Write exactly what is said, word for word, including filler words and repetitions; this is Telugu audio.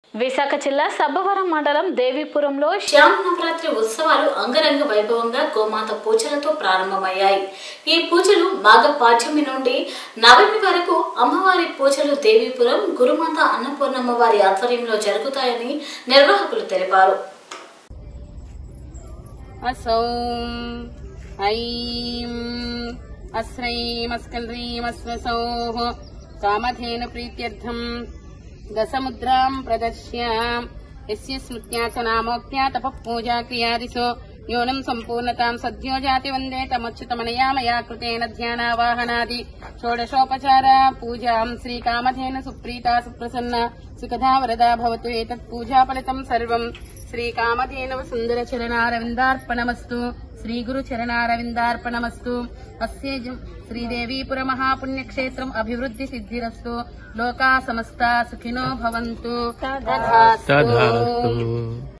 విశాఖ జిల్లా సబ్బవరం మండలం దేవీపురంలో శ్యామనవరాత్రి ఉత్సవాలు అంగరంగ వైభవంగా గోమాత పూజలతో ప్రారంభమయ్యాయి. ఈ పూజలు మాఘ పాడ్యమి నుండి నవమి వరకు అమ్మవారి పూజలు దేవీపురం గురుమాత అన్నపూర్ణమ్మ వారి ఆధ్వర్యంలో జరుగుతాయని నిర్వాహకులు తెలిపారు. కామధేన ప్రీత్యర్థం దశముద్రాం ప్రదర్శ్య యస్య స్మృత్యా చ నామోక్త్యా తపః పూజా క్రియాదిశో యోనం సంపూర్ణతాం సద్యో జాతి వందే తమచ్యుతమనయా మయా కృతేన ధ్యానావాహనాది షోడశోపచార పూజాం శ్రీకామధేన సుప్రీతా సుప్రసన్న సుఖదా వరదా భవతు ఏతత్ పూజా ఫలితం సర్వం శ్రీకామధేనవ సుందర చరణారవిందార్పణమస్తు శ్రీ గురు చరణారవిందార్పణమస్తు. అస్య శ్రీదేవీపుర మహాపుణ్యక్షేత్రం అభివృద్ధి సిద్ధిరస్తు. లోకా సమస్తా సుఖినో భవంతు. తథాస్తు.